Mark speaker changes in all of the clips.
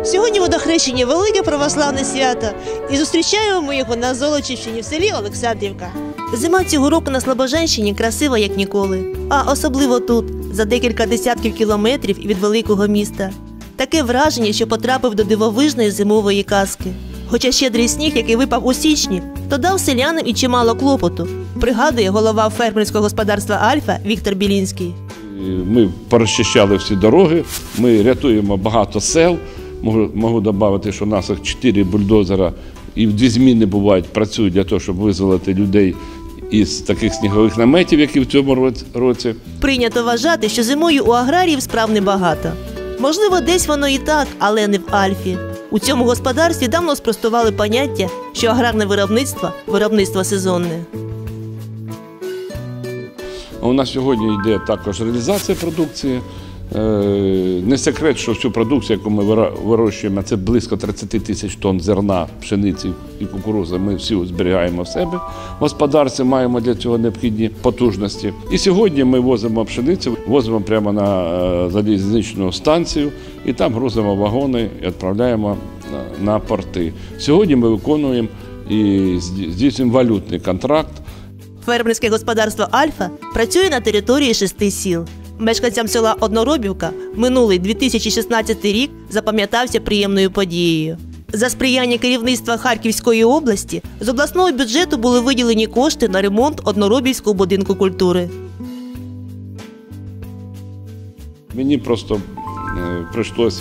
Speaker 1: Сьогодні водохрещення – велике православне свято, і зустрічаємо ми його на Золочівщині в селі Олександрівка. Зима цього року на Слобожанщині красива як ніколи, а особливо тут, за декілька десятків кілометрів від великого міста. Таке враження, що потрапив до дивовижної зимової казки. Хоча щедрий сніг, який випав у січні, то дав селянам і чимало клопоту, пригадує голова фермерського господарства «Альфа» Віктор Білінський.
Speaker 2: Ми порозчищали всі дороги, ми рятуємо багато сел. Можу додати, що у нас 4 бульдозера і в 2 зміни бувають, працюють для того, щоб визволити людей із таких снігових наметів, які в цьому році.
Speaker 1: Прийнято вважати, що зимою у аграріїв справ небагато. Можливо, десь воно і так, але не в Альфі. У цьому господарстві давно спростували поняття, що аграрне виробництво – виробництво сезонне.
Speaker 2: У нас сьогодні йде також реалізація продукції. Не секрет, що всю продукцію, яку ми вирощуємо, це близько 30 тисяч тонн зерна, пшениці і кукурудзи, ми всі зберігаємо в себе. В господарстві маємо для цього необхідні потужності. І сьогодні ми возимо пшеницю, возимо прямо на залізничну станцію і там грузимо вагони і відправляємо на порти. Сьогодні ми виконуємо і здійснюємо валютний контракт.
Speaker 1: Фермерське господарство «Альфа» працює на території 6 сіл. Мешканцям села Одноробівка минулий 2016 рік запам'ятався приємною подією. За сприяння керівництва Харківської області з обласного бюджету були виділені кошти на ремонт Одноробівського будинку культури.
Speaker 2: Мені просто прийшлося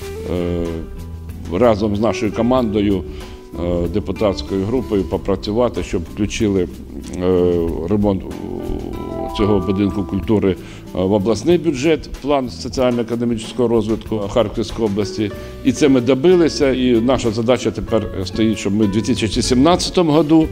Speaker 2: разом з нашою командою, депутатською групою попрацювати, щоб включили ремонт цього будинку культури в обласний бюджет, план соціально-економічного розвитку Харківської області. І це ми добилися, і наша задача тепер стоїть, щоб ми в 2017 році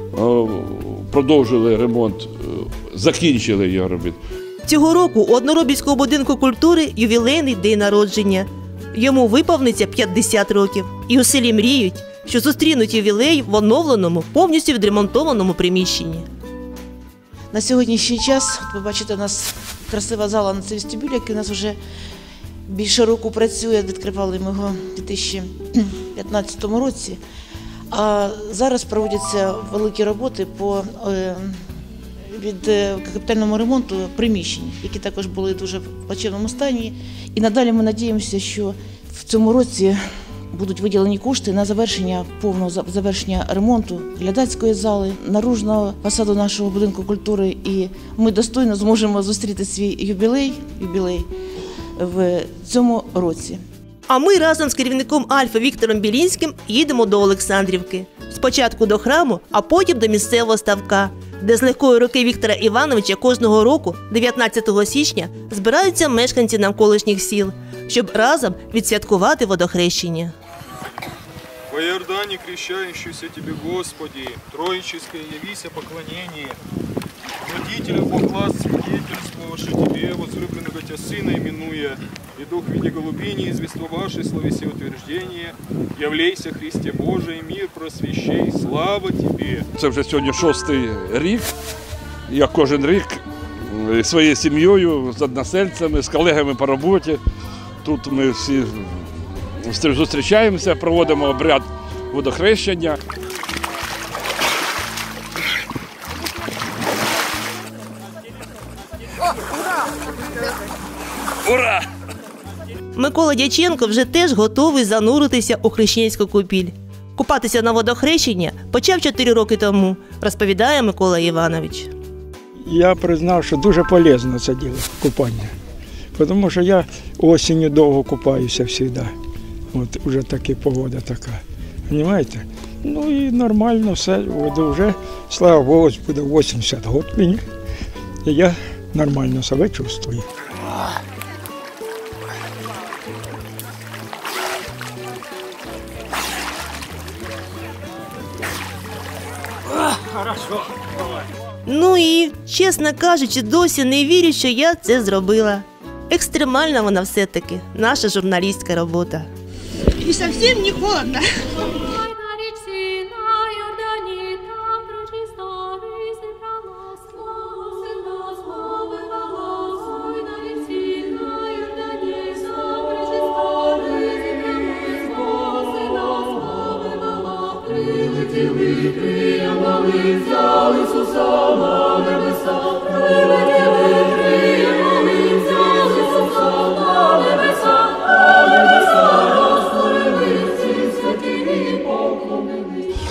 Speaker 2: продовжили ремонт, закінчили його робити.
Speaker 1: Цього року у Одноробівського будинку культури ювілейний день народження. Йому виповниться 50 років. І у селі мріють, що зустрінуть ювілей в оновленому, повністю відремонтованому приміщенні. На сьогоднішній час, ви бачите, у нас красива зала на цей вестибюль, який у нас вже більше року працює, відкривали ми його у 2015 році. А зараз проводяться великі роботи по капітальному ремонту приміщень, які також були дуже в плачевному стані. І надалі ми сподіваємося, що в цьому році будуть виділені кошти на повного завершення ремонту глядацької зали, наружного фасаду нашого будинку культури. І ми достойно зможемо зустріти свій ювілей в цьому році. А ми разом з керівником «Альфа» Віктором Білінським їдемо до Олександрівки. Спочатку до храму, а потім до місцевого ставка, де з легкої руки Віктора Івановича кожного року, 19 січня, збираються мешканці навколишніх сіл, щоб разом відсвяткувати водохрещення.
Speaker 3: По Иордане крещающийся Тебе, Господи, троическое явися поклонение, водителю покласть свидетельствовавши Тебе, возлюбленного Тебя Сына именуя, и Дух в виде голубини, извествовавший словеси утверждение, являйся, Христе Божий, мир просвящей, слава Тебе.
Speaker 2: Це вже сьогодні 6-й рік. Я кожен рік своєю сім'єю, з односельцями, з колегами по роботі. Тут ми всі зустрічаємося, проводимо обряд водохрещення. Ура!
Speaker 1: Микола Дяченко вже теж готовий зануритися у хрещенську купіль. Купатися на водохрещення почав 4 роки тому, розповідає Микола Іванович.
Speaker 4: Я признав, що дуже полезно це діло, купання. Тому що я осінню довго купаюся завжди. От вже така погода така. Розумієте? Ну і нормально все. Вже, слава Богу, буде 80 років мені. І я нормально себе чувствую.
Speaker 1: Ну і, чесно кажучи, досі не вірю, що я це зробила. Екстремальна вона все-таки, наша журналістська робота. І зовсім не холодно.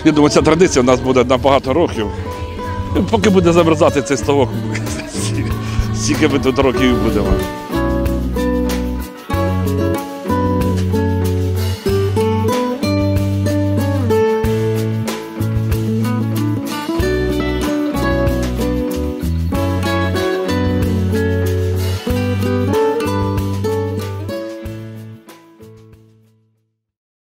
Speaker 2: Я думаю, ця традиція у нас буде на багато років. Поки буде замерзати цей ставок, стільки ми тут років будемо.